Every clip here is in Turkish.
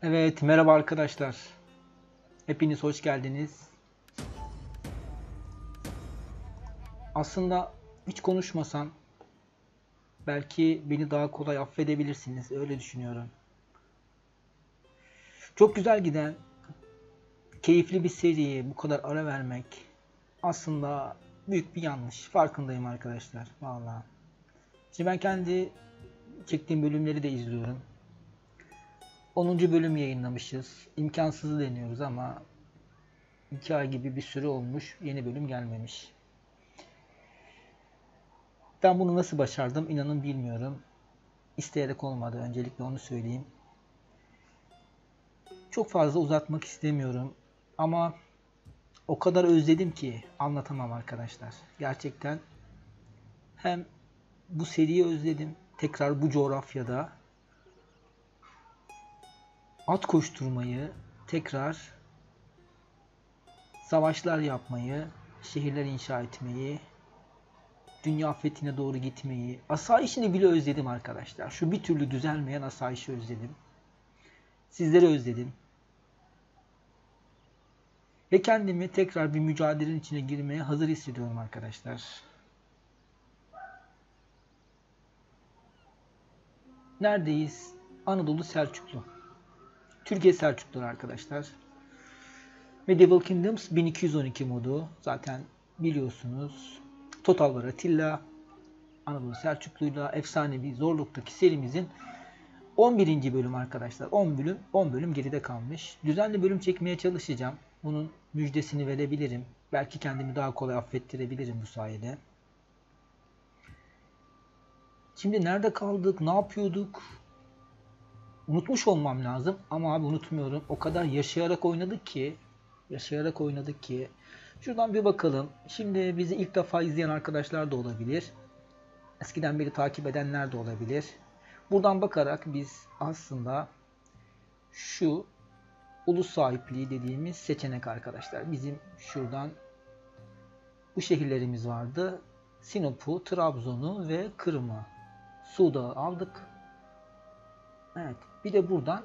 Evet, merhaba arkadaşlar. Hepiniz hoş geldiniz. Aslında hiç konuşmasam belki beni daha kolay affedebilirsiniz. Öyle düşünüyorum. Çok güzel giden, keyifli bir seriye bu kadar ara vermek aslında büyük bir yanlış. Farkındayım arkadaşlar. Vallahi. Şimdi ben kendi çektiğim bölümleri de izliyorum. 10. bölüm yayınlamışız. İmkansızı deniyoruz ama 2 ay gibi bir süre olmuş. Yeni bölüm gelmemiş. Ben bunu nasıl başardım inanın bilmiyorum. İsteyerek olmadı. Öncelikle onu söyleyeyim. Çok fazla uzatmak istemiyorum. Ama o kadar özledim ki anlatamam arkadaşlar. Gerçekten hem bu seriyi özledim. Tekrar bu coğrafyada at koşturmayı, tekrar savaşlar yapmayı, şehirler inşa etmeyi, dünya fethine doğru gitmeyi, asayişini bile özledim arkadaşlar. Şu bir türlü düzelmeyen asayişi özledim. Sizleri özledim. Ve kendimi tekrar bir mücadelenin içine girmeye hazır hissediyorum arkadaşlar. Neredeyiz? Anadolu Selçuklu. Türkiye Selçukluları arkadaşlar. Medieval Kingdoms 1212 modu. Zaten biliyorsunuz. Total War Attila, Anadolu Selçuklu'yla efsanevi zorluktaki serimizin 11. bölüm arkadaşlar. 10 bölüm geride kalmış. Düzenli bölüm çekmeye çalışacağım. Bunun müjdesini verebilirim. Belki kendimi daha kolay affettirebilirim bu sayede. Şimdi nerede kaldık? Ne yapıyorduk? Unutmuş olmam lazım ama abi unutmuyorum. O kadar yaşayarak oynadık ki. Şuradan bir bakalım. Şimdi bizi ilk defa izleyen arkadaşlar da olabilir. Eskiden beri takip edenler de olabilir. Buradan bakarak biz aslında şu ulus sahipliği dediğimiz seçenek arkadaşlar. Bizim şuradan bu şehirlerimiz vardı. Sinop'u, Trabzon'u ve Kırım'ı, Suuda'yı aldık. Evet. Bir de buradan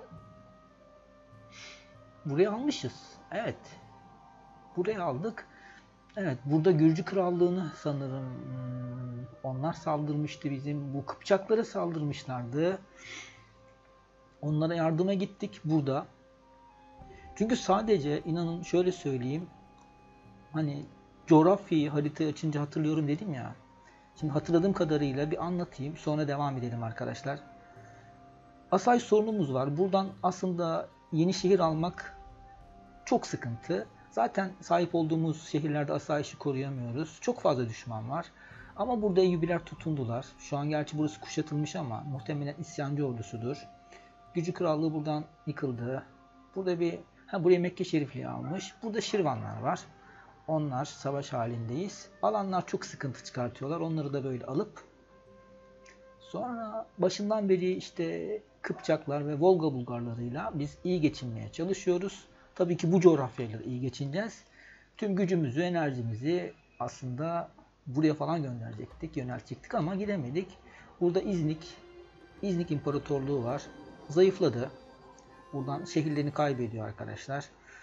buraya almışız. Evet. Buraya aldık. Evet. Burada Gürcü Krallığı'nı sanırım onlar saldırmıştı bizim. Bu Kıpçaklara saldırmışlardı. Onlara yardıma gittik burada. Çünkü sadece inanın şöyle söyleyeyim. Hani coğrafyayı haritayı açınca hatırlıyorum dedim ya. Şimdi hatırladığım kadarıyla bir anlatayım. Sonra devam edelim arkadaşlar. Asayiş sorunumuz var. Buradan aslında yeni şehir almak çok sıkıntı. Zaten sahip olduğumuz şehirlerde asayişi koruyamıyoruz. Çok fazla düşman var. Ama burada Eyyubiler tutundular. Şu an gerçi burası kuşatılmış ama muhtemelen isyancı ordusudur. Gürcü Krallığı buradan yıkıldı. Burada buraya Mekke Şerifliği almış. Burada Şirvanlar var. Onlar savaş halindeyiz. Alanlar çok sıkıntı çıkartıyorlar. Onları da böyle alıp sonra başından beri işte Kıpçaklar ve Volga Bulgarlarıyla biz iyi geçinmeye çalışıyoruz. Tabii ki bu coğrafyayla iyi geçineceğiz. Tüm gücümüzü, enerjimizi aslında buraya falan gönderecektik, yöneltecektik ama gidemedik. Burada İznik İmparatorluğu var. Zayıfladı. Buradan şehirlerini kaybediyor arkadaşlar.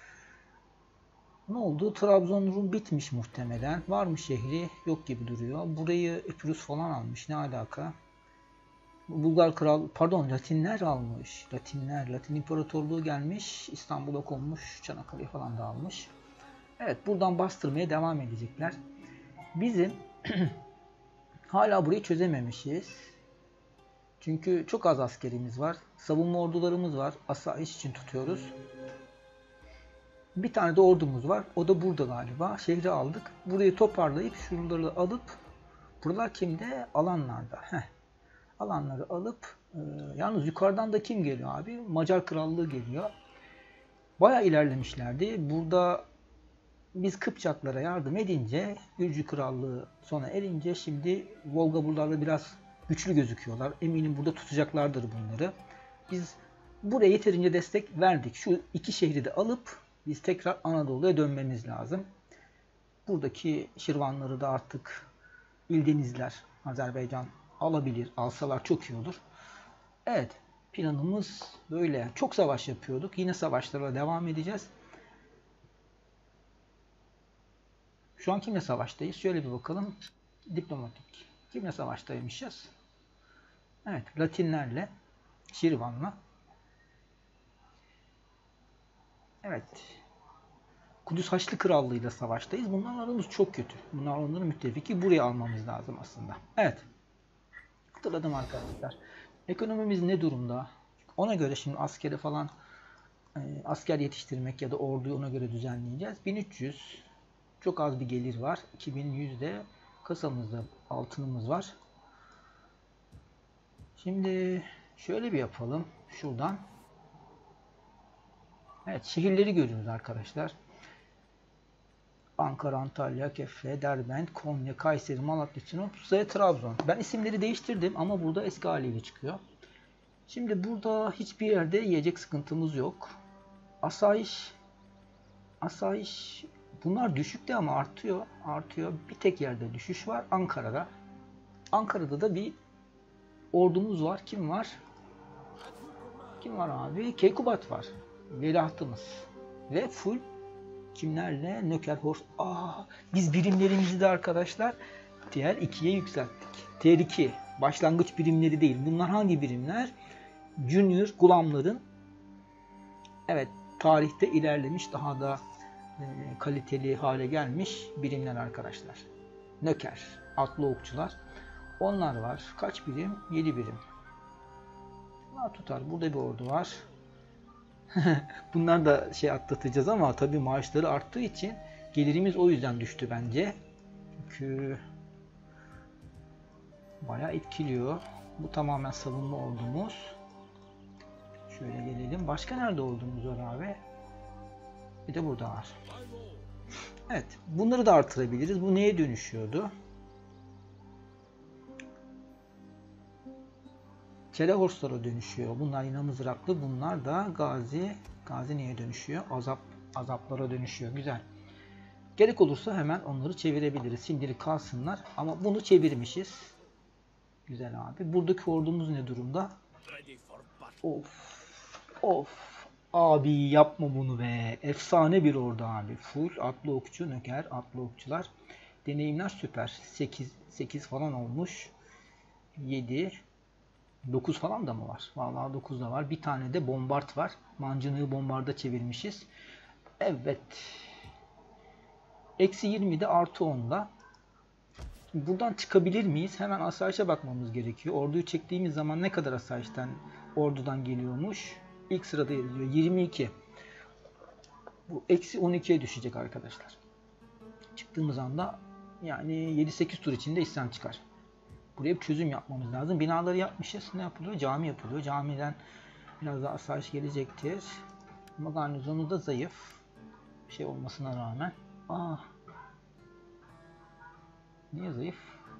Ne oldu? Trabzon Rum bitmiş muhtemelen. Var mı şehri? Yok gibi duruyor. Burayı Epirus falan almış. Ne alaka? Bulgar kral, pardon Latinler almış. Latin İmparatorluğu gelmiş. İstanbul'a konmuş. Çanakkale'yi falan da almış. Evet buradan bastırmaya devam edecekler. Bizim hala burayı çözememişiz. Çünkü çok az askerimiz var. Savunma ordularımız var. Asayiş için tutuyoruz. Bir tane de ordumuz var. O da burada galiba. Şehri aldık. Burayı toparlayıp şuraları alıp buralar kimde? Alanlarda. Alanları alıp yalnız yukarıdan da kim geliyor abi? Macar Krallığı geliyor. Bayağı ilerlemişlerdi. Burada biz Kıpçaklara yardım edince Gürcü Krallığı sona erince şimdi Volga Bulgarları biraz güçlü gözüküyorlar. Eminim burada tutacaklardır bunları. Biz buraya yeterince destek verdik. Şu iki şehri de alıp biz tekrar Anadolu'ya dönmemiz lazım. Buradaki Şirvanları da artık İldenizler, Azerbaycan alabilir. Alsalar çok iyi olur. Evet. Planımız böyle. Çok savaş yapıyorduk. Yine savaşlara devam edeceğiz. Şu an kimle savaştayız? Şöyle bir bakalım. Diplomatik. Kimle savaştaymışız? Evet, Latinlerle, Şirvan'la. Evet. Kudüs Haçlı Krallığı'yla savaştayız. Bunların aramız çok kötü. Bunlar onların müttefiki. Buraya almamız lazım aslında. Evet. Hatırladım arkadaşlar. Ekonomimiz ne durumda? Ona göre şimdi askeri falan asker yetiştirmek ya da orduyu ona göre düzenleyeceğiz. 1300 çok az bir gelir var. 2100'de kasamızda altınımız var. Şimdi şöyle bir yapalım. Şuradan. Evet, şehirleri görüyoruz arkadaşlar. Ankara, Antalya, Kefre, Derbent, Konya, Kayseri, Malatya, Sinop, ve Trabzon. Ben isimleri değiştirdim ama burada eski haliyle çıkıyor. Şimdi burada hiçbir yerde yiyecek sıkıntımız yok. Asayiş bunlar düşükte ama artıyor. Artıyor. Bir tek yerde düşüş var. Ankara'da. Ankara'da da bir ordumuz var. Kim var? Kim var abi? Keykubat var. Veliahtımız. Ve full kimlerle? Nökerhorst. Biz birimlerimizi de arkadaşlar Tier 2'ye yükselttik. Tier 2. Başlangıç birimleri değil. Bunlar hangi birimler? Junior gulamların evet tarihte ilerlemiş daha da kaliteli hale gelmiş birimler arkadaşlar. Nöker, atlı okçular. Onlar var. Kaç birim? 7 birim. Bunlar tutar. Burada bir ordu var. Bunlar da atlatacağız ama tabii maaşları arttığı için gelirimiz o yüzden düştü bence. Çünkü bayağı etkiliyor. Bu tamamen savunma ordumuz. Şöyle gelelim. Başka nerede ordumuz var abi? Bir de burada var. Evet. Bunları da artırabiliriz. Bu neye dönüşüyordu? Çelehorslara dönüşüyor. Bunlar yine mızraklı. Bunlar da gazi. Gazi neye dönüşüyor? Azaplara dönüşüyor. Güzel. Gerek olursa hemen onları çevirebiliriz. Şimdilik kalsınlar. Ama bunu çevirmişiz. Güzel abi. Buradaki ordumuz ne durumda? Of. Of. Abi yapma bunu be. Efsane bir ordu abi. Full atlı okçu, nöker, atlı okçular. Deneyimler süper. 8 falan olmuş. 7 9 falan da mı var? Vallahi 9 da var. Bir tane de bombard var. Mancınığı bombarda çevirmişiz. Evet. Eksi 20'de artı 10'da. Buradan çıkabilir miyiz? Hemen asayişe bakmamız gerekiyor. Orduyu çektiğimiz zaman ne kadar asayişten ordudan geliyormuş? İlk sırada yazıyor. 22. Bu eksi 12'ye düşecek arkadaşlar. Çıktığımız anda yani 7-8 tur içinde isyan çıkar. Buraya bir çözüm yapmamız lazım. Binaları yapmışız. Ne yapılıyor? Cami yapılıyor. Camiden biraz daha asayiş gelecektir. Ama garnizonu da zayıf. Bir şey olmasına rağmen. Niye zayıf?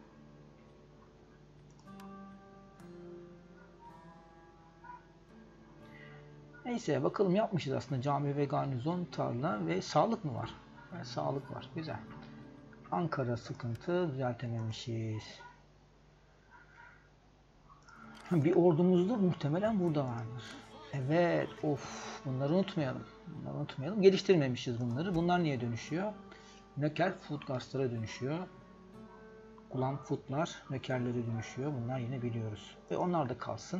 Neyse bakalım yapmışız aslında. Cami ve garnizon, tarla ve sağlık mı var? Yani sağlık var. Güzel. Ankara sıkıntı, düzeltememişiz. Bir ordumuz da muhtemelen burada vardır. Evet. Of. Bunları unutmayalım. Geliştirmemişiz bunları. Bunlar niye dönüşüyor? Nöker Footgast'lara dönüşüyor. Gulam Foot'lar nökerlere dönüşüyor. Bunlar yine biliyoruz. Ve onlar da kalsın.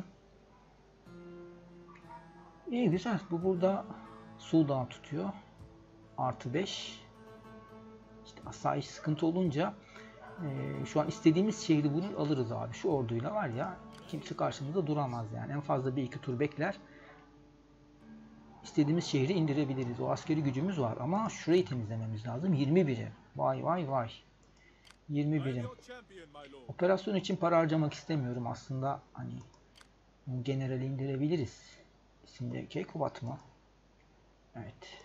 İyi güzel. Bu burada Sudan tutuyor. Artı 5. İşte asayiş sıkıntı olunca şu an istediğimiz şehri vurur alırız abi. Şu orduyla var ya kimse karşımızda duramaz yani. En fazla bir iki tur bekler. İstediğimiz şehri indirebiliriz. O askeri gücümüz var ama şurayı temizlememiz lazım. 20 birim. Vay vay vay. 20 birim. Operasyon için para harcamak istemiyorum aslında. Hani generali indirebiliriz. İsimde Keykubat mı? Evet.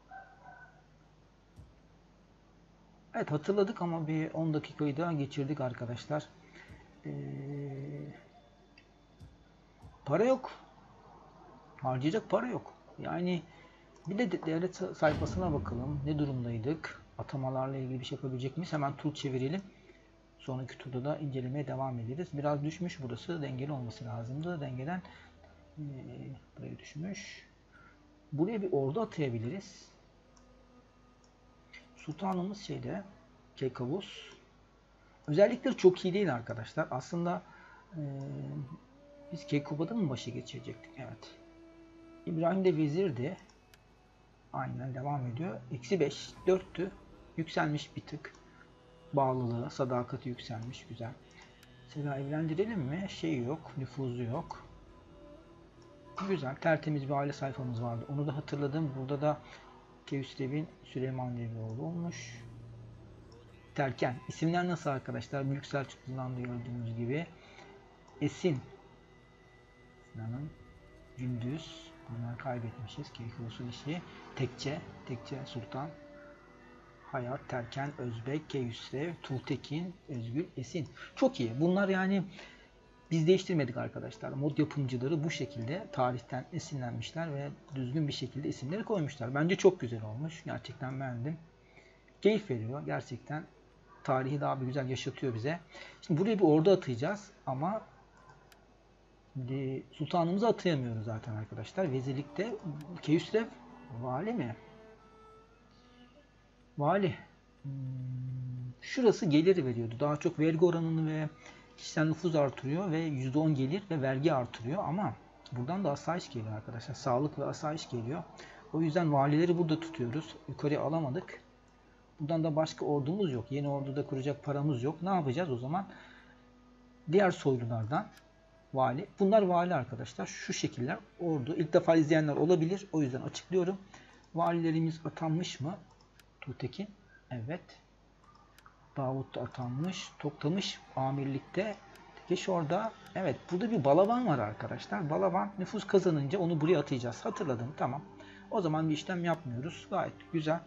Evet hatırladık ama bir 10 dakikayı daha geçirdik arkadaşlar. Para yok. Harcayacak para yok. Yani bir de devlet sayfasına bakalım. Ne durumdaydık? Atamalarla ilgili bir şey yapabilecek miyiz? Hemen tur çevirelim. Sonraki turda da incelemeye devam ederiz. Biraz düşmüş burası. Dengeli olması lazımdı. Dengeden Buraya düşmüş. Buraya bir ordu atayabiliriz. Sultanımız şeyde, Keykavus. Özellikleri çok iyi değil arkadaşlar. Aslında biz Keykuba'da mı başa geçirecektik? Evet. İbrahim de vezirdi. Aynen devam ediyor. -5, 4'tü. Yükselmiş bir tık. Bağlılığı, sadakati yükselmiş. Güzel. Mesela evlendirelim mi? Şey yok, nüfuzu yok. Güzel, tertemiz bir aile sayfamız vardı. Onu da hatırladım. Burada da Keyhüsrev'in Süleyman diye bir oğlu olmuş. Terken. İsimler nasıl arkadaşlar? Büyük Selçuklu'dan da gördüğünüz gibi. Esin. Sinan'ın Gündüz. Bunları kaybetmişiz. Keyhüsrev'in işi. Tekçe. Tekçe Sultan. Hayat, Terken, Özbek, Keyhüsrev, Tuğtekin, Özgül, Esin. Çok iyi. Bunlar yani biz değiştirmedik arkadaşlar. Mod yapımcıları bu şekilde tarihten esinlenmişler ve düzgün bir şekilde isimleri koymuşlar. Bence çok güzel olmuş. Gerçekten beğendim. Keyif veriyor. Gerçekten tarihi daha bir güzel yaşatıyor bize. Şimdi buraya bir ordu atayacağız ama sultanımızı atayamıyoruz zaten arkadaşlar. Vezirlikte Keyhüsrev vali mi? Vali. Şurası gelir veriyordu. Daha çok vergi oranını ve kişisel nüfuz artırıyor ve %10 gelir ve vergi artırıyor ama buradan da asayiş geliyor arkadaşlar. Sağlık ve asayiş geliyor. O yüzden valileri burada tutuyoruz. Yukarıya alamadık. Buradan da başka ordumuz yok. Yeni orduda kuracak paramız yok. Ne yapacağız o zaman? Diğer soylulardan vali. Bunlar vali arkadaşlar. Şu şekiller ordu. İlk defa izleyenler olabilir. O yüzden açıklıyorum. Valilerimiz atanmış mı? Tuğtekin. Evet. Davut da atanmış. Toktamış amirlikte. Geç orada. Evet. Burada bir Balaban var arkadaşlar. Balaban nüfus kazanınca onu buraya atayacağız. Hatırladım. Tamam. O zaman bir işlem yapmıyoruz. Gayet güzel.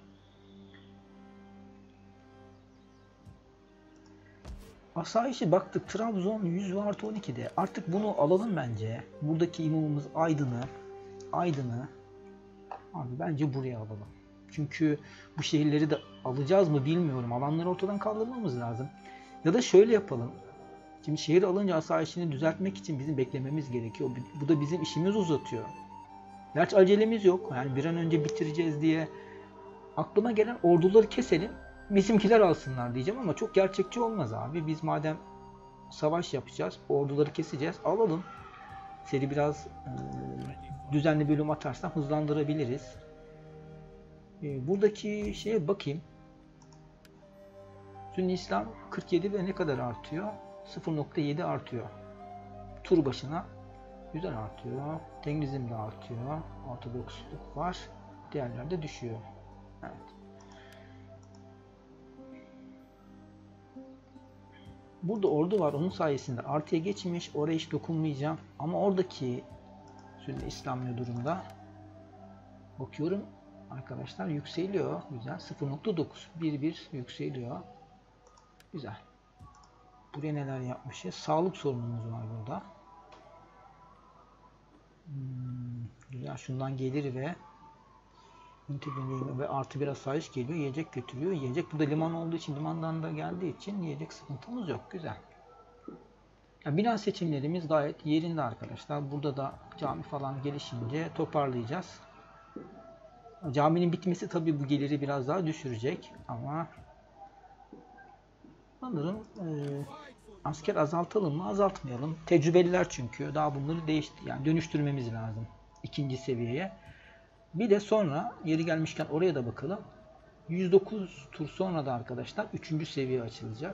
Asayişe baktık. Trabzon 100+12'de. Artık bunu alalım bence. Buradaki imamımız Aydın'ı. Abi bence buraya alalım. Çünkü bu şehirleri de alacağız mı bilmiyorum. Alanları ortadan kaldırmamız lazım. Ya da şöyle yapalım. Şimdi şehir alınca asayişini düzeltmek için bizim beklememiz gerekiyor. Bu da bizim işimizi uzatıyor. Gerçi acelemiz yok. Yani bir an önce bitireceğiz diye aklıma gelen orduları keselim. Bizimkiler alsınlar diyeceğim ama çok gerçekçi olmaz abi. Biz madem savaş yapacağız, orduları keseceğiz. Alalım. Seri biraz düzenli bölüm atarsam hızlandırabiliriz. Buradaki şeye bakayım. Sünni İslam 47 ve ne kadar artıyor? 0.7 artıyor. Tur başına güzel artıyor. Tengrizm de artıyor. Ortodoksluk var. Diğerler de düşüyor. Evet. Burada ordu var. Onun sayesinde artıya geçmiş. Oraya hiç dokunmayacağım. Ama oradaki Sünni İslam ne durumda? Bakıyorum. Arkadaşlar yükseliyor. Güzel. 0.9. 1 yükseliyor. Güzel. Buraya neler yapmışız? Sağlık sorunumuz var burada. Güzel. Şundan gelir ve artı bir asayiş geliyor. Yiyecek götürüyor. Yiyecek. Burada liman olduğu için, limandan da geldiği için yiyecek sıkıntımız yok. Güzel. Yani bina seçimlerimiz gayet yerinde arkadaşlar. Burada da cami falan gelişince toparlayacağız. Caminin bitmesi tabii bu geliri biraz daha düşürecek ama sanırım asker azaltalım mı? Azaltmayalım. Tecrübeliler çünkü. Daha bunları yani dönüştürmemiz lazım. İkinci seviyeye. Bir de sonra yeri gelmişken oraya da bakalım. 109 tur sonra da arkadaşlar 3. seviye açılacak.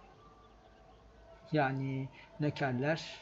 Yani nökerler,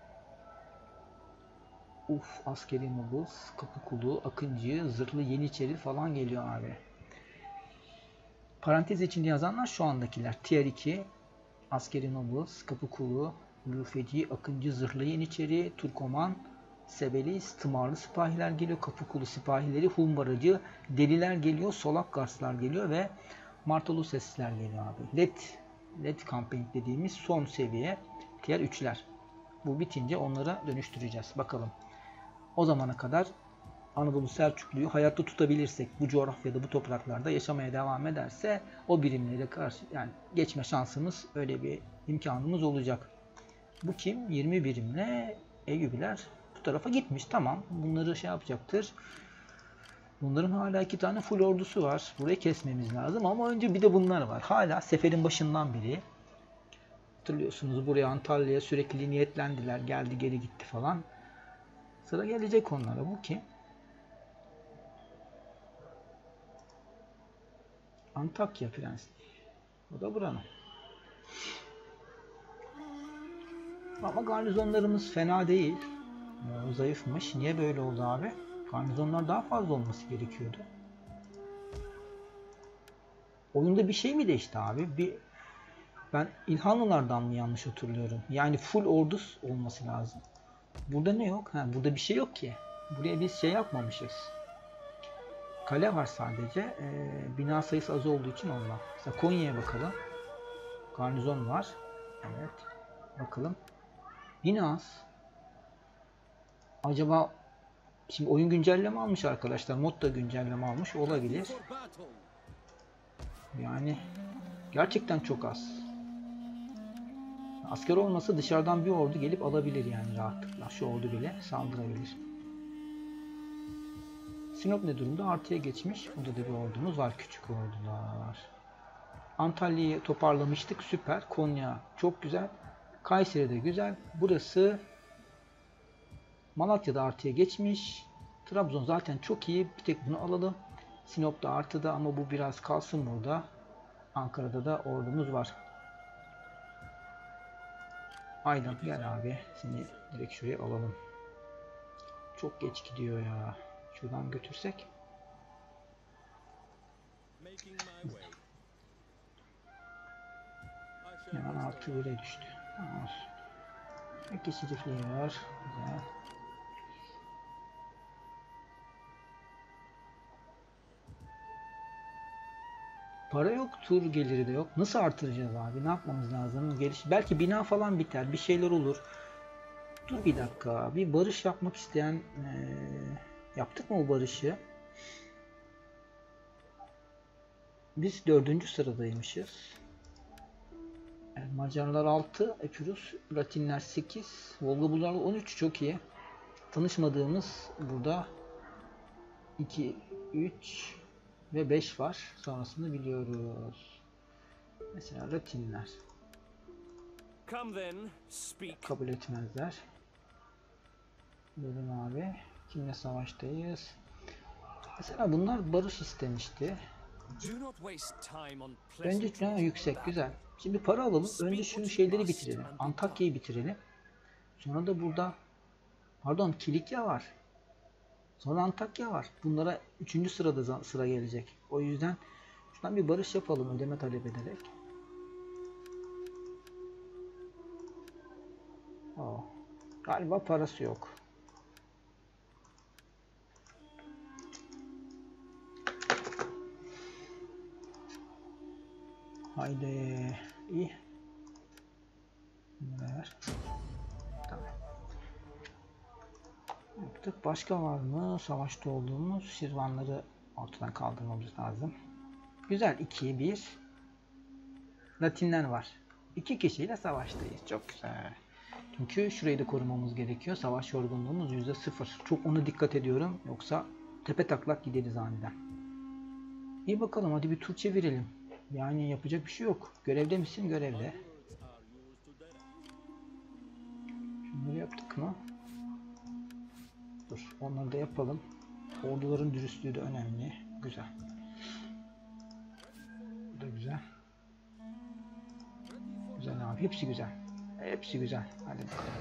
askeri nobles, kapı kulu, akıncı, zırhlı yeniçeri falan geliyor abi. Parantez içinde yazanlar şu andakiler. Tier 2, askeri nobles, kapı kulu, müfeci, akıncı, zırhlı yeniçeri, Turkoman, Sebeli, tımarlı sipahiler geliyor, kapı kulu sipahileri, humbaracı, deliler geliyor, solak garslar geliyor ve martolu sesler geliyor abi. LED camping dediğimiz son seviye tier 3'ler. Bu bitince onlara dönüştüreceğiz. Bakalım. O zamana kadar Anadolu Selçuklu'yu hayatta tutabilirsek, bu coğrafyada, bu topraklarda yaşamaya devam ederse o birimlere karşı yani geçme şansımız, öyle bir imkanımız olacak. Bu kim? 20 birimle Eyyubiler bu tarafa gitmiş. Tamam. Bunları şey yapacaktır. Bunların hala 2 tane full ordusu var. Burayı kesmemiz lazım ama önce bir de bunlar var. Hala seferin başından beri. Hatırlıyorsunuz buraya Antalya'ya sürekli niyetlendiler. Geldi geri gitti falan. Sıra gelecek onlara. Bu kim? Antakya Prensliği. Bu da buranın. Ama garnizonlarımız fena değil. Zayıfmış. Niye böyle oldu abi? Garnizonlar daha fazla olması gerekiyordu. Oyunda bir şey mi değişti abi? Ben İlhanlılardan mı yanlış hatırlıyorum? Yani full ordu olması lazım. Burada ne yok? Burada bir şey yok ki. Buraya biz şey yapmamışız. Kale var sadece. Bina sayısı az olduğu için ondan. Mesela Konya'ya bakalım. Garnizon var. Evet. Bakalım. Bina az. Acaba şimdi oyun güncelleme almış arkadaşlar. Mod da güncelleme almış. Olabilir. Yani gerçekten çok az. Asker olmasa dışarıdan bir ordu gelip alabilir yani rahatlıkla. Şu ordu bile saldırabilir. Sinop ne durumda? Artıya geçmiş. Burada da bir ordumuz var. Küçük ordular. Antalya'yı toparlamıştık. Süper. Konya çok güzel. Kayseri de güzel. Burası Malatya'da artıya geçmiş. Trabzon zaten çok iyi. Bir tek bunu alalım. Sinop'ta artıda ama bu biraz kalsın burada. Ankara'da da ordumuz var. Aydın gel abi. Seni direkt şuraya alalım. Çok geç gidiyor ya. Şuradan götürsek. Hemen artı 1'e düştü. Tamam. Geçicikliği var. Güzel. Para yok, tur geliri de yok. Nasıl artıracağız abi? Ne yapmamız lazım? Belki bina falan biter, bir şeyler olur. Dur bir dakika. Bir barış yapmak isteyen yaptık mı o barışı? Biz 4. sıradaymışız. Yani Macarlar 6, Epirus, Latinler 8, Volga Bulgarlar 13 çok iyi. Tanışmadığımız burada 2, 3 ve 5 var. Sonrasını biliyoruz. Mesela Latinler. Kabul etmezler. Bölüm abi. Kimle savaştayız? Mesela bunlar barış istemişti. Önce yüksek. Güzel. Şimdi para alalım. Önce şu şeyleri bitirelim. Antakya'yı bitirelim. Sonra da burada pardon Kilikya var. Sonra Antakya var. Bunlara 3. sırada sıra gelecek. O yüzden şuradan bir barış yapalım ödeme talep ederek. Galiba parası yok. Haydi. İyi. Ver. Tamam. Yaptık. Başka var mı? Savaşta olduğumuz Şirvanları ortadan kaldırmamız lazım. Güzel. 2-1. Latinler var. 2 kişiyle savaştayız. Çok güzel. Çünkü şurayı da korumamız gerekiyor. Savaş yorgunluğumuz %0. Çok ona dikkat ediyorum. Yoksa tepe taklak gideriz aniden. İyi bakalım. Hadi bir tur çevirelim. Yani yapacak bir şey yok. Görevde misin? Görevde. Şunları yaptık mı? Dur. Onları da yapalım. Orduların dürüstlüğü de önemli. Güzel. Bu da güzel. Güzel abi. Hepsi güzel. Hepsi güzel. Hadi bakalım.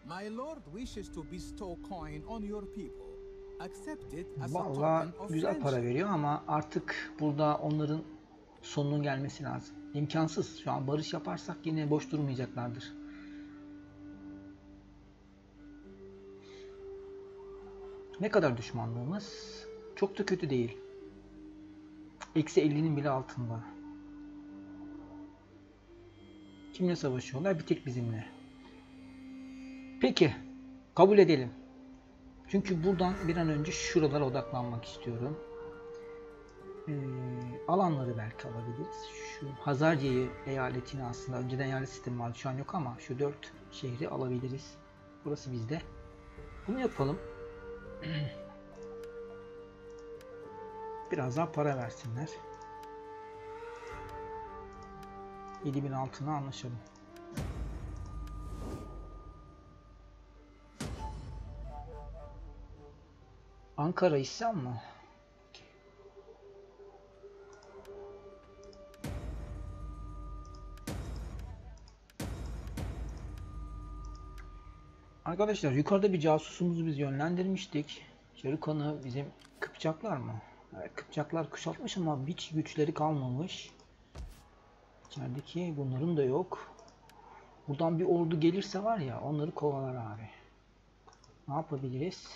My lord wishes to bestow coin on your people. Accept it as a Vallahi token of güzel para friendship. veriyor ama artık burada onların sonunun gelmesi lazım. İmkansız. Şu an barış yaparsak yine boş durmayacaklardır. Ne kadar düşmanlığımız? Çok da kötü değil. -50'nin bile altında. Kimle savaşıyorlar? Bir tek bizimle. Peki. Kabul edelim. Çünkü buradan bir an önce şuralara odaklanmak istiyorum. Alanları belki alabiliriz. Şu Hazarye eyaletini aslında önceden eyalet sistemi vardı. Şu an yok ama şu 4 şehri alabiliriz. Burası bizde. Bunu yapalım. Biraz daha para versinler. 7000 altına anlaşalım. Ankara isyan mı? Arkadaşlar yukarıda bir casusumuzu biz yönlendirmiştik. Şerukan'ı bizim Kıpçaklar mı? Evet, Kıpçaklar kuşatmış ama hiç güçleri kalmamış. İçerideki bunların da yok. Buradan bir ordu gelirse var ya onları kovalar abi. Ne yapabiliriz?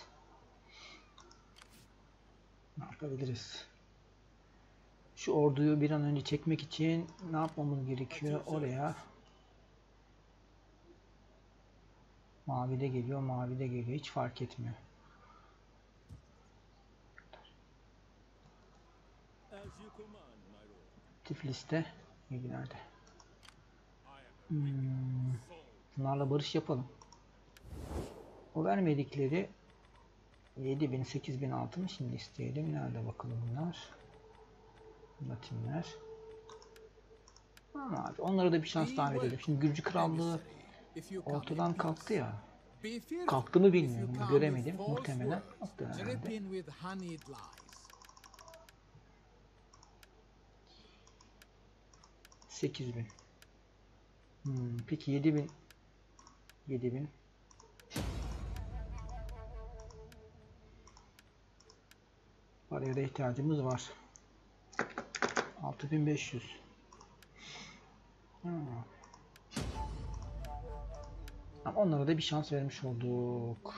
Ne yapabiliriz? Şu orduyu bir an önce çekmek için ne yapmamız gerekiyor? Oraya mavi de geliyor, mavi de geliyor. Hiç fark etmiyor. Tiflis'te ilgilerde. Bunlarla barış yapalım. O vermedikleri 7000, 8000 altını şimdi isteyelim. Nerede bakalım bunlar? Latinler. Tamam abi. Onlara da bir şans daha verelim. Şimdi Gürcü Krallığı ortadan kalktı ya. Kalktı mı bilmiyorum. Göremedim. Muhtemelen kalktı herhalde. 8000. Peki 7000. 7000. Paraya da ihtiyacımız var. 6500. Onlara da bir şans vermiş olduk.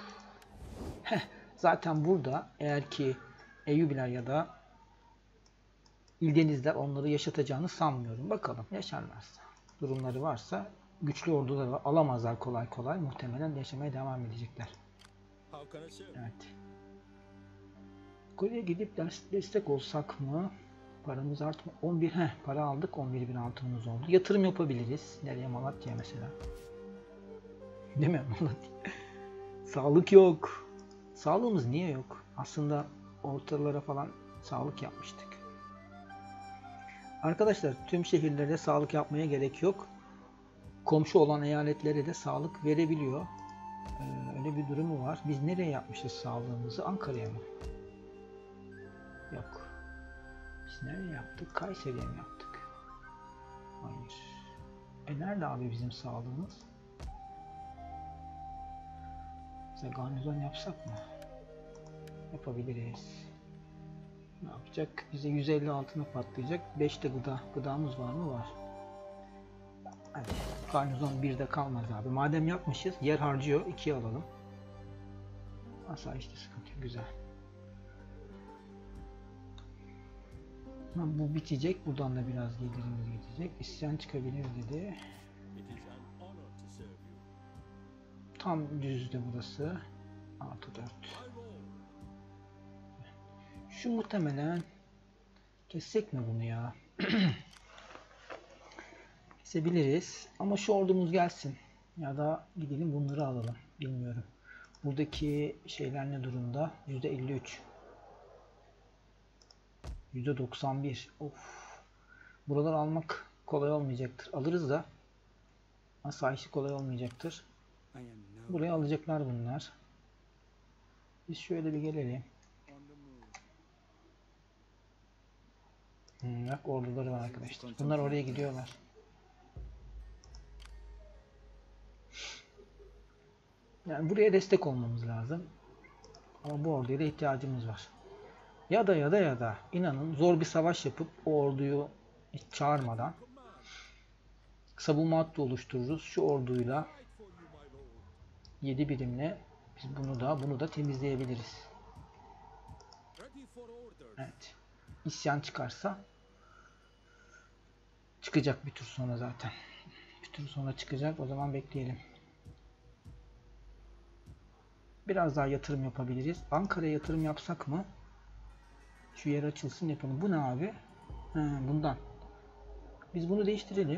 Zaten burada eğer ki Eyyubiler ya da İldenizler onları yaşatacağını sanmıyorum. Bakalım yaşarlarsa. Durumları varsa güçlü orduları var. Alamazlar kolay kolay. Muhtemelen yaşamaya devam edecekler. Evet. Kore'ye gidip destek olsak mı? Paramız artma. 11 para aldık. 11.000 altınımız oldu. Yatırım yapabiliriz. Nereye? Malatya'ya mesela. Değil mi? Malatya. Sağlık yok. Sağlığımız niye yok? Aslında ortalara falan sağlık yapmıştık. Arkadaşlar tüm şehirlerde sağlık yapmaya gerek yok. Komşu olan eyaletlere de sağlık verebiliyor. Öyle bir durumu var. Biz nereye yapmışız sağlığımızı? Ankara'ya mı? Yok. Biz nereye yaptık? Kayseri'ye mi yaptık? Hayır. Nerede abi bizim sağlığımız? Mesela garnizon yapsak mı? Yapabiliriz. Ne yapacak? Bize 150 altına patlayacak. 5 de gıda. Gıdamız var mı? Var. Hadi. Garnizon 1'de kalmaz abi. Madem yapmışız, yer harcıyor. 2'ye alalım. Asayişte sıkıntı yok. Güzel. Bu bitecek. Buradan da biraz gelirimiz gidecek. İsyan çıkabilir dedi. Tam düzde burası. Artı 4. Şu muhtemelen kessek mi bunu ya? Kesebiliriz. Ama şu ordumuz gelsin. Ya da gidelim bunları alalım. Bilmiyorum. Buradaki şeyler ne durumda? %53. %91. Of. Buraları almak kolay olmayacaktır. Alırız da asayişi kolay olmayacaktır. Buraya alacaklar bunlar. Biz şöyle bir gelelim. Bak orduları var arkadaşlar. Bunlar oraya gidiyorlar. Yani buraya destek olmamız lazım. Ama bu orduya da ihtiyacımız var. Ya da inanın zor bir savaş yapıp o orduyu hiç çağırmadan savunma hattı oluştururuz. Şu orduyla 7 birimle biz bunu da temizleyebiliriz. Evet. İsyan çıkarsa çıkacak bir tur sonra zaten. Bir tur sonra çıkacak. O zaman bekleyelim. Biraz daha yatırım yapabiliriz. Ankara'ya yatırım yapsak mı? Şu yer açılsın yapalım. Bu ne abi? Bundan. Biz bunu değiştirelim.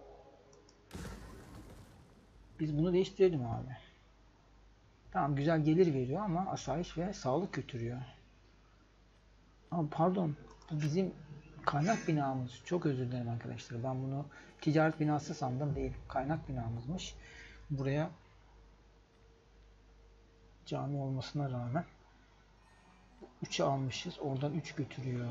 Biz bunu değiştirelim abi. Tamam, güzel gelir veriyor ama asayiş ve sağlık götürüyor. Ama pardon, bu bizim kaynak binamız. Çok özür dilerim arkadaşlar. Ben bunu ticaret binası sandım, değil. Kaynak binamızmış. Buraya cami olmasına rağmen 3'e almışız. Oradan 3 götürüyor.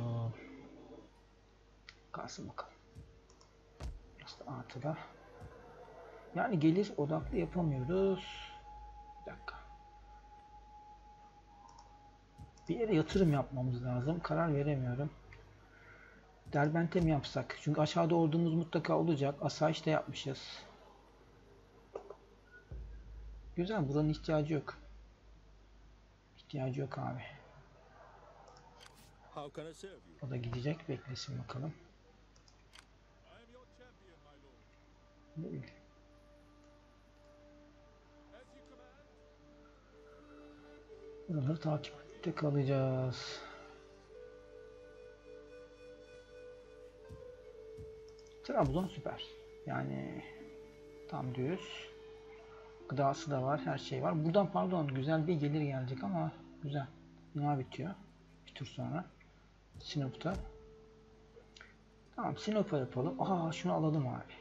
Kalsın bakalım. Burası da artıda. Yani gelir odaklı yapamıyoruz. Bir dakika. Bir yere yatırım yapmamız lazım. Karar veremiyorum. Derbent'e mi yapsak? Çünkü aşağıda ordumuz mutlaka olacak. Asayiş de yapmışız. Güzel. Buranın ihtiyacı yok. İhtiyacı yok abi. O da gidecek. Beklesin bakalım. Buraları takipte kalacağız. Trabzon süper. Yani tam düz. Gıdası da var. Her şey var. Buradan pardon güzel bir gelir gelecek ama güzel. Bina bitiyor. Bir tur sonra. Sinop'ta. Tamam, Sinop'a yapalım. Aha, şunu alalım abi.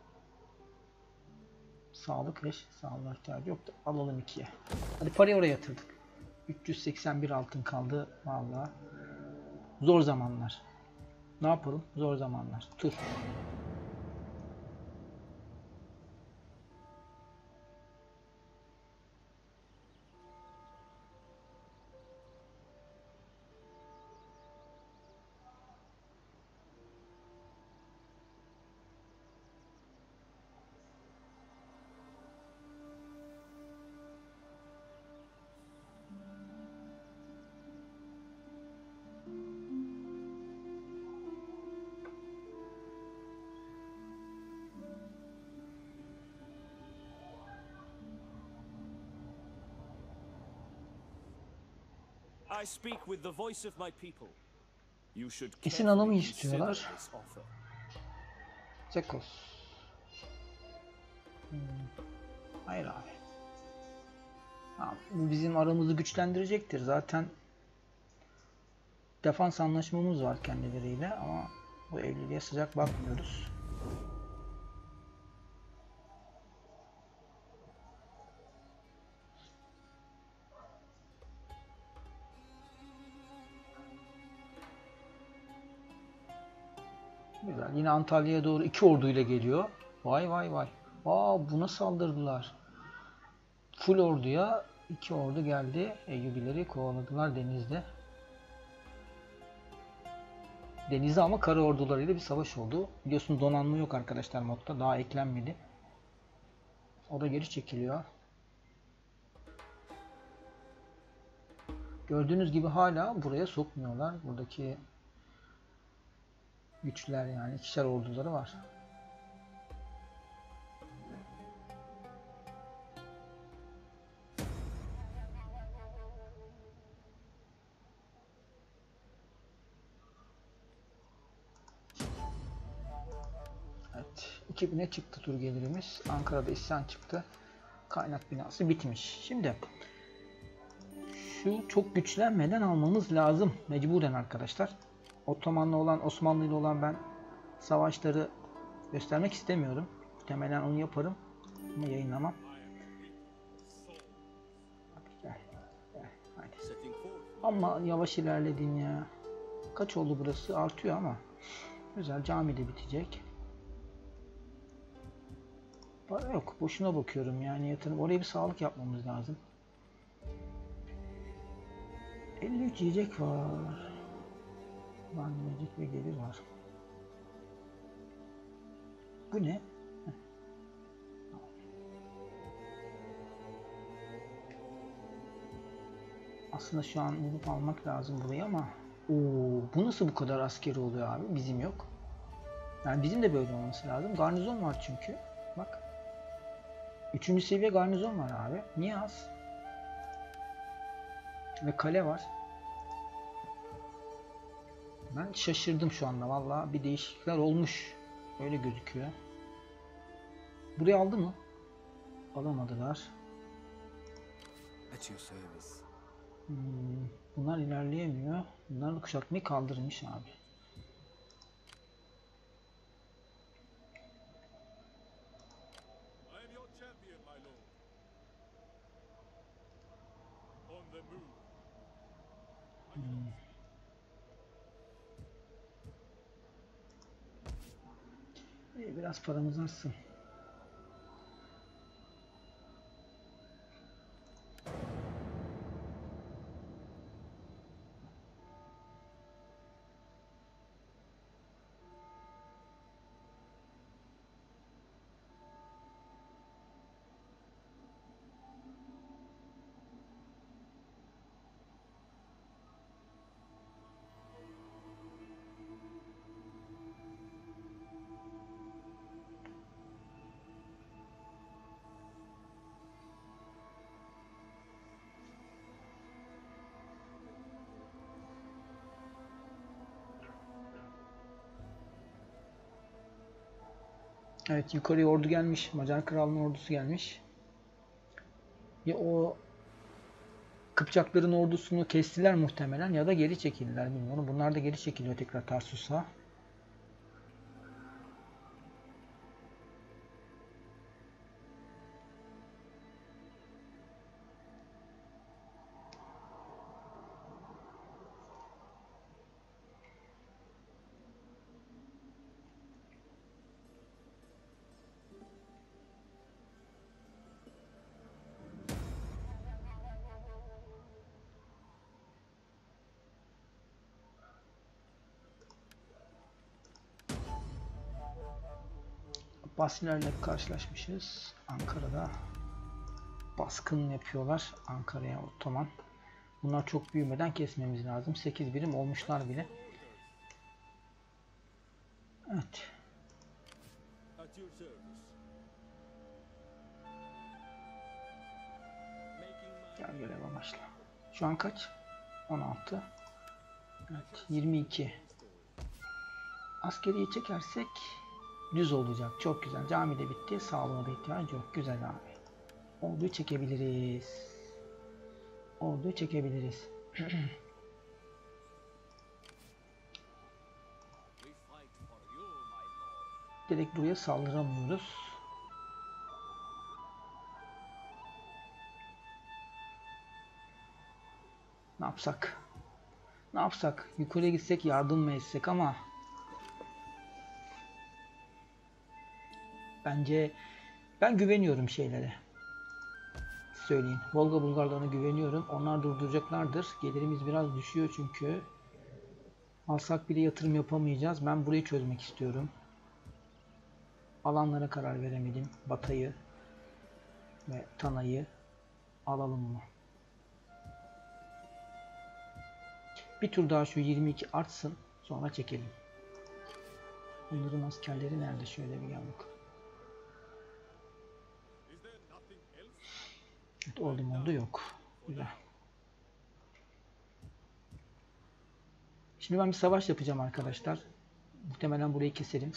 Sağlık ve sağlığa ihtiyacı yok da alalım 2'ye. Hadi parayı oraya yatırdık. 381 altın kaldı. Vallahi zor zamanlar. Ne yapalım? Zor zamanlar. Tur. I speak with the voice of my people. You should İsin Hanım'ı carefully istiyorlar. consider this offer. Zekos. Hayır abi. Ha, bu bizim aramızı güçlendirecektir. Zaten defans anlaşmamız var kendileriyle ama bu evliliğe sıcak bakmıyoruz. Güzel. Yine Antalya'ya doğru 2 orduyla geliyor. Vay vay vay. Aa, buna saldırdılar. Full orduya 2 ordu geldi. Eyyubileri kovaladılar denizde. Denizde ama kara ordularıyla bir savaş oldu. Biliyorsun donanma yok arkadaşlar modda. Daha eklenmedi. O da geri çekiliyor. Gördüğünüz gibi hala buraya sokmuyorlar. Buradaki güçler yani ikişer orduları var. Evet. 2000'e çıktı tur gelirimiz. Ankara'da isyan çıktı. Kaynak binası bitmiş. Şimdi şu çok güçlenmeden almamız lazım. Mecburen arkadaşlar. Ottoman'la olan, Osmanlı'yla olan ben savaşları göstermek istemiyorum. Muhtemelen onu yaparım ama yayınlamam. Gel, gel, hadi. Ama yavaş ilerledin ya. Kaç oldu burası? Artıyor ama. Güzel, cami de bitecek. Para yok. Boşuna bakıyorum yani yatırım. Oraya bir sağlık yapmamız lazım. 53 yiyecek var. Yiyecek ve gelir var. Bu ne? Aslında şu an bulup almak lazım burayı ama bu nasıl bu kadar askeri oluyor abi? Bizim yok. Yani bizim de böyle olması lazım. Garnizon var çünkü. Bak. 3. seviye garnizon var abi. Niye az? Ve kale var. Ben şaşırdım şu anda. Vallahi bir değişiklikler olmuş. Öyle gözüküyor. Burayı aldı mı? Alamadılar. At your service. Bunlar ilerleyemiyor. Bunlar da kuşatmayı kaldırmış abi. Biraz paramız artsın. Evet, yukarıya ordu gelmiş. Macar Krallığı'nın ordusu gelmiş. Ya o Kıpçakların ordusunu kestiler muhtemelen ya da geri çekildiler, bilmiyorum. Bunlar da geri çekiliyor tekrar Tarsus'a. Abbasilerle karşılaşmışız. Ankara'da baskın yapıyorlar Ankara'ya, Ottoman. Bunlar çok büyümeden kesmemiz lazım. 8 birim olmuşlar bile. Evet. Gel görev başla. Şu an kaç? 16. Evet, 22. Askeriyi çekersek düz olacak. Çok güzel. Cami de bitti. Sağlığına da ihtiyacı yok. Güzel abi. Orduyu çekebiliriz. Orduyu çekebiliriz. Direkt buraya saldıramıyoruz. Ne yapsak? Ne yapsak? Yukarıya gitsek, yardım mı etsek ama bence ben güveniyorum şeylere. Söyleyeyim. Volga Bulgarlarına güveniyorum. Onlar durduracaklardır. Gelirimiz biraz düşüyor çünkü. Alsak bile yatırım yapamayacağız. Ben burayı çözmek istiyorum. Alanlara karar veremedim. Batay'ı ve Tana'yı alalım mı? Bir tur daha şu 22 artsın. Sonra çekelim. Onların askerleri nerede? Şöyle bir gel bakalım. Evet, ordu yok. Güzel. Şimdi ben bir savaş yapacağım arkadaşlar. Muhtemelen burayı keserim.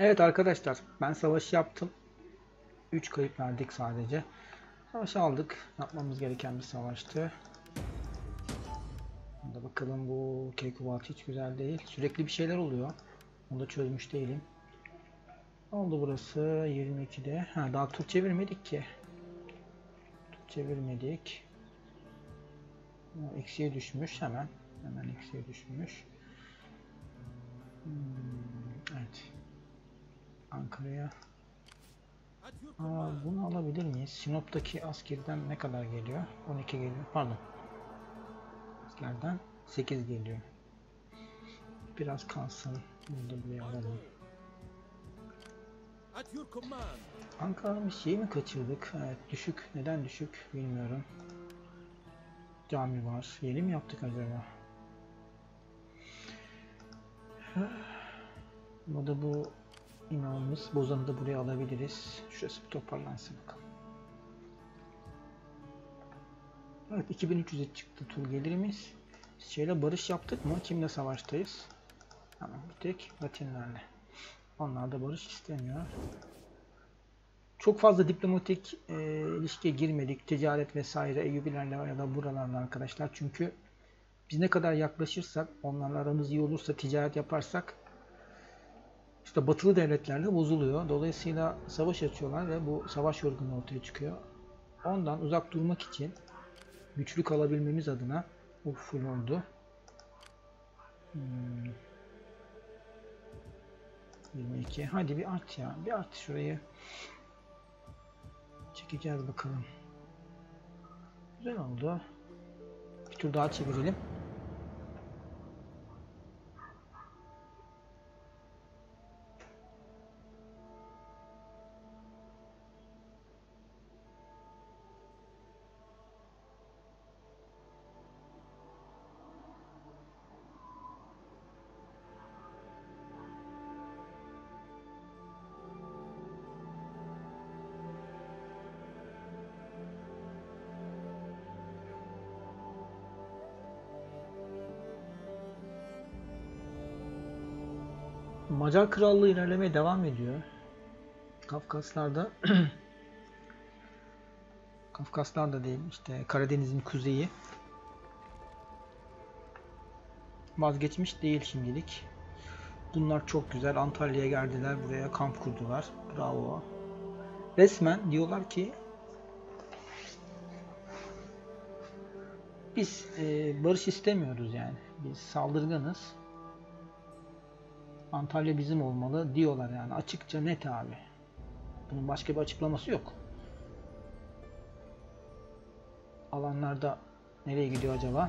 Evet arkadaşlar, ben savaşı yaptım. 3 kayıp verdik sadece. Savaşı aldık. Yapmamız gereken bir savaştı. Burada bakalım, bu Keykubat hiç güzel değil. Sürekli bir şeyler oluyor. Onu da çözmüş değilim. Ne oldu burası? 22'de. Ha, daha tur çevirmedik ki. Tur çevirmedik. Eksiye düşmüş hemen. Hemen eksiye düşmüş. Evet. Ankara'ya. Bunu alabilir miyiz? Sinop'taki askerden ne kadar geliyor? 12 geliyor. Pardon. Askerden 8 geliyor. Biraz kalsın. Bunu da buraya alalım. Ankara'nın bir şey mi kaçırdık? Evet, düşük. Neden düşük bilmiyorum. Cami var. Yeni mi yaptık acaba? Bu da bu imamımız. Bozan'ı da buraya alabiliriz. Şurası bir toparlansın bakalım. Evet, 2300'e çıktı tur gelirimiz. Şeyle barış yaptık mı? Kimle savaştayız? Hemen bir tek Latinlerle. Onlar da barış istemiyor. Çok fazla diplomatik ilişkiye girmedik. Ticaret vesaire Eyyubilerle ya da buralarla arkadaşlar. Çünkü biz ne kadar yaklaşırsak, onlarla aramız iyi olursa, ticaret yaparsak işte batılı devletlerle bozuluyor. Dolayısıyla savaş açıyorlar ve bu savaş yorgunluğu ortaya çıkıyor. Ondan uzak durmak için, güçlü kalabilmemiz adına full oldu. 22. Hadi bir art ya. Bir art şurayı. Çekeceğiz bakalım. Güzel oldu. Bir tur daha çevirelim. Macar Krallığı ilerlemeye devam ediyor. Kafkaslar'da Kafkaslar'da değil, işte Karadeniz'in kuzeyi. Vazgeçmiş değil şimdilik. Bunlar çok güzel. Antalya'ya geldiler. Buraya kamp kurdular. Bravo. Resmen diyorlar ki biz barış istemiyoruz yani. Biz saldırganız. Antalya bizim olmalı diyorlar yani. Açıkça, net abi. Bunun başka bir açıklaması yok. Alanlarda nereye gidiyor acaba?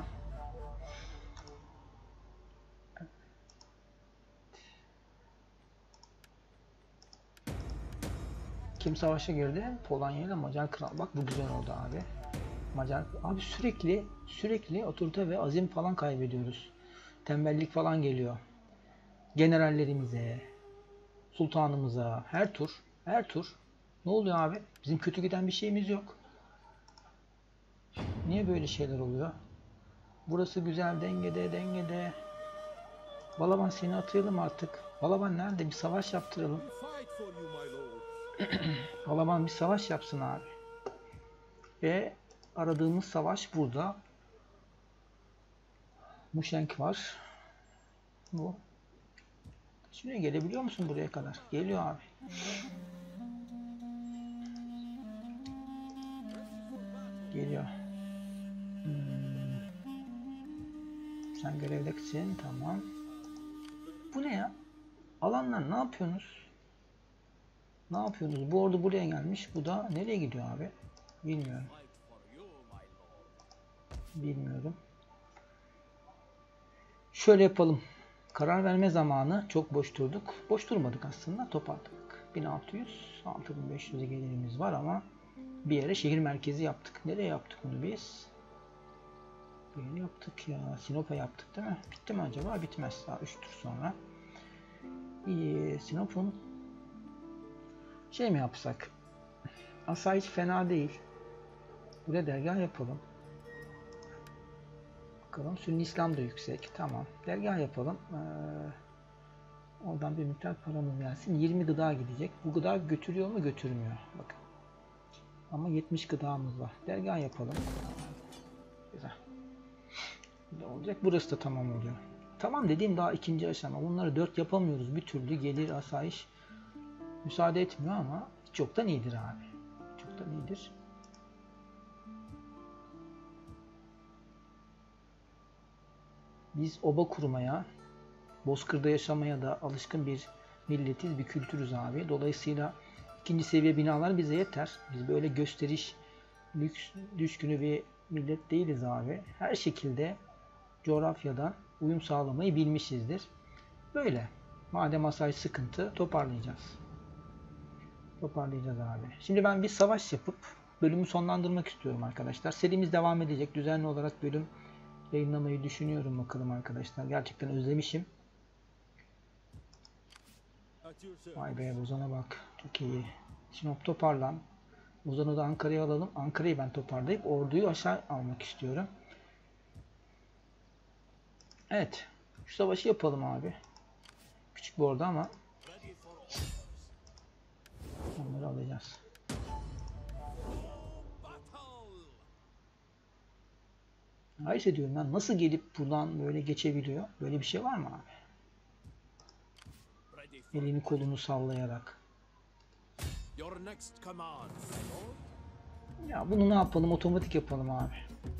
Kim savaşa girdi? Polonya ile Macar Kral. Bak bu güzel oldu abi. Macar abi, sürekli otorite ve azim falan kaybediyoruz. Tembellik falan geliyor. Generallerimize, sultanımıza her tur. Ne oluyor abi? Bizim kötü giden bir şeyimiz yok. Niye böyle şeyler oluyor? Burası güzel, dengede. Balaban, seni atayalım artık. Balaban nerede? Bir savaş yaptıralım. Balaban bir savaş yapsın abi. Ve aradığımız savaş burada. Muşenk var. Bu. Şuraya gelebiliyor musun, buraya kadar? Geliyor abi. Geliyor. Sen görevdesin, tamam. Bu ne ya? Alanlar ne yapıyorsunuz? Ne yapıyorsunuz? Bu ordu buraya gelmiş. Bu da nereye gidiyor abi? Bilmiyorum. Bilmiyorum. Şöyle yapalım. Karar verme zamanı. Çok boş durduk. Boş durmadık aslında. Toparladık. 1600, 6500 gelirimiz var ama bir yere şehir merkezi yaptık. Nereye yaptık bunu biz? Bir yere yaptık ya. Sinop'a yaptık değil mi? Bitti mi acaba? Bitmez. Daha 3 tur sonra. Sinop'un şey mi yapsak? Asayiş fena değil. Buraya dergah yapalım. Bakalım. Sünni İslam da yüksek. Tamam. Dergah yapalım. Oradan bir miktar paramız gelsin. 20 gıda gidecek. Bu gıda götürüyor mu? Götürmüyor. Bakın. Ama 70 gıdamız var. Dergah yapalım. Güzel. Ne olacak? Burası da tamam oluyor. Tamam dediğim daha ikinci aşama. Bunları 4 yapamıyoruz. Bir türlü gelir, asayiş müsaade etmiyor ama çoktan iyidir abi. Çoktan iyidir. Biz oba kurmaya, bozkırda yaşamaya da alışkın bir milletiz, bir kültürüz abi. Dolayısıyla ikinci seviye binalar bize yeter. Biz böyle gösteriş, lüks düşkünü bir millet değiliz abi. Her şekilde coğrafyadan uyum sağlamayı bilmişizdir. Böyle. Madem asayiş sıkıntı, toparlayacağız. Toparlayacağız abi. Şimdi ben bir savaş yapıp bölümü sonlandırmak istiyorum arkadaşlar. Serimiz devam edecek. Düzenli olarak bölüm yayınlamayı düşünüyorum bakalım arkadaşlar. Gerçekten özlemişim. Vay be Bozan'a bak. Çok iyi. Sinop toparlan. Bozan'ı da Ankara'ya alalım. Ankara'yı ben toparlayıp orduyu aşağı almak istiyorum. Evet. Şu savaşı yapalım abi. Küçük bir ordu ama onları alacağız. Hayır ediyorum lan. Nasıl gelip buradan böyle geçebiliyor? Böyle bir şey var mı abi? Elini kolunu sallayarak. Ya bunu ne yapalım? Otomatik yapalım abi.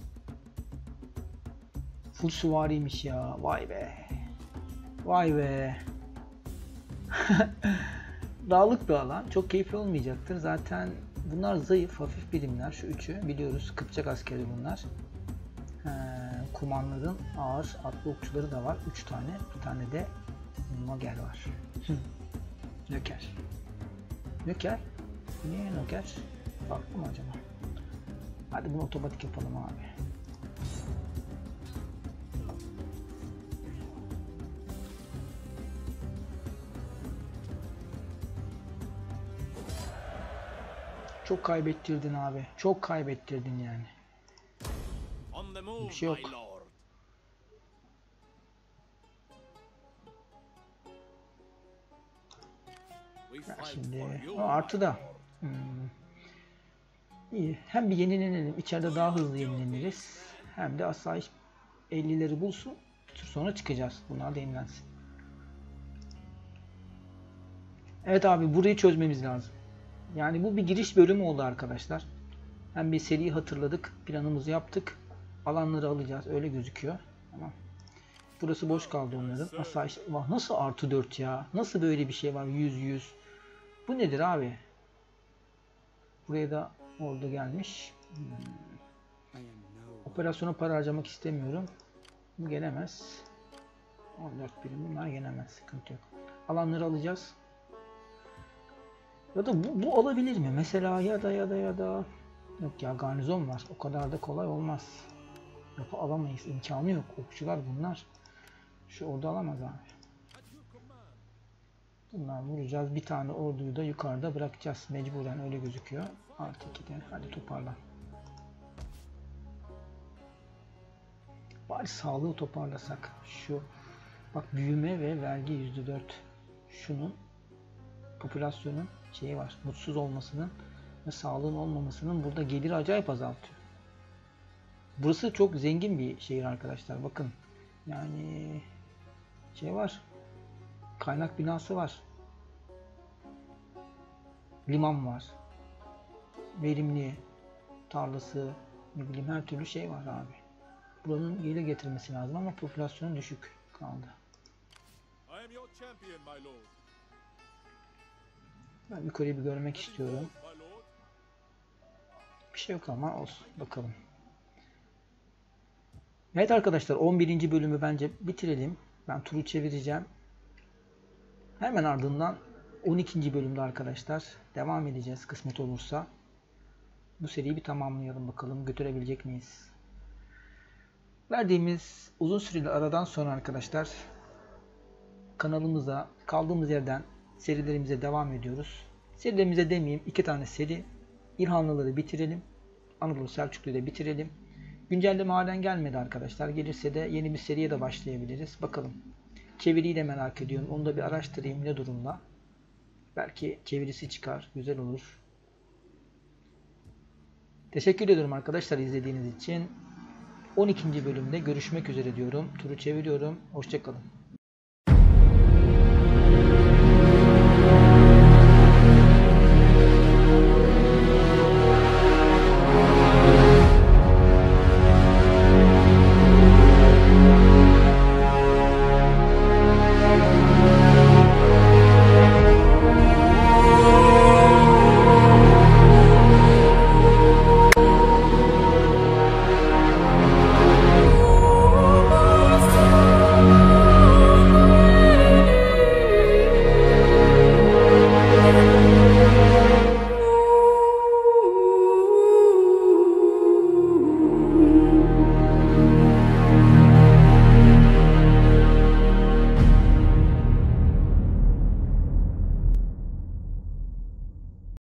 Full süvariymiş ya. Vay be. Vay be. Dağlık bir alan. Çok keyifli olmayacaktır. Zaten bunlar zayıf, hafif birimler. Şu üçü biliyoruz. Kıpçak askeri bunlar. Kumanların ağır atlı okçuları da var. 3 tane. Bir tane de Noger var. Nöker. Nöker? Niye Nöker? Farklı mı acaba? Hadi bunu otomatik yapalım abi. Çok kaybettirdin abi. Çok kaybettirdin yani. Bir şey yok. Ya şimdi o artı da iyi. Hem bir yenilenelim. İçeride daha hızlı yenileniriz. Hem de asayiş 50'leri bulsun. Bir tur sonra çıkacağız. Bunlar da yenilensin. Evet abi burayı çözmemiz lazım. Yani bu bir giriş bölümü oldu arkadaşlar. Hem bir seriyi hatırladık. Planımızı yaptık. Alanları alacağız. Öyle gözüküyor. Tamam. Burası boş kaldı onların. Asayiş. Vah, nasıl artı 4 ya? Nasıl böyle bir şey var? 100. Bu nedir abi? Buraya da ordu gelmiş. Operasyona para harcamak istemiyorum. Bu gelemez. 14 birim bunlar gelemez. Sıkıntı yok. Alanları alacağız. Ya da bu olabilir mi? Mesela ya da yok ya garnizon var. O kadar da kolay olmaz. Alamayız. İmkanı yok. Okçular bunlar. Şu ordu alamaz abi. Bunlar vuracağız. Bir tane orduyu da yukarıda bırakacağız. Mecburen öyle gözüküyor. Artı 2'de. Hadi toparlan. Bari sağlığı toparlasak. Şu bak büyüme ve vergi %4. Şunun popülasyonun şeyi var. Mutsuz olmasının ve sağlığın olmamasının burada geliri acayip azaltıyor. Burası çok zengin bir şehir arkadaşlar. Bakın. Yani şey var. Kaynak binası var. Liman var. Verimli tarlası, ne bileyim her türlü şey var abi. Buranın gelir getirmesi lazım ama popülasyonu düşük kaldı. Ben yukarıyı bir görmek istiyorum. Bir şey yok ama olsun. Bakalım. Evet arkadaşlar 11. bölümü bence bitirelim. Ben turu çevireceğim. Hemen ardından 12. bölümde arkadaşlar devam edeceğiz kısmet olursa. Bu seriyi bir tamamlayalım bakalım götürebilecek miyiz? Verdiğimiz uzun süreli aradan sonra arkadaşlar kanalımıza kaldığımız yerden serilerimize devam ediyoruz. Serilerimize demeyeyim 2 tane seri. İlhanlıları bitirelim. Anadolu Selçuklu'yu da bitirelim. Güncelleme halen gelmedi arkadaşlar. Gelirse de yeni bir seriye de başlayabiliriz. Bakalım. Çeviriyi de merak ediyorum. Onu da bir araştırayım ne durumda. Belki çevirisi çıkar. Güzel olur. Teşekkür ediyorum arkadaşlar izlediğiniz için. 12. bölümde görüşmek üzere diyorum. Turu çeviriyorum. Hoşça kalın.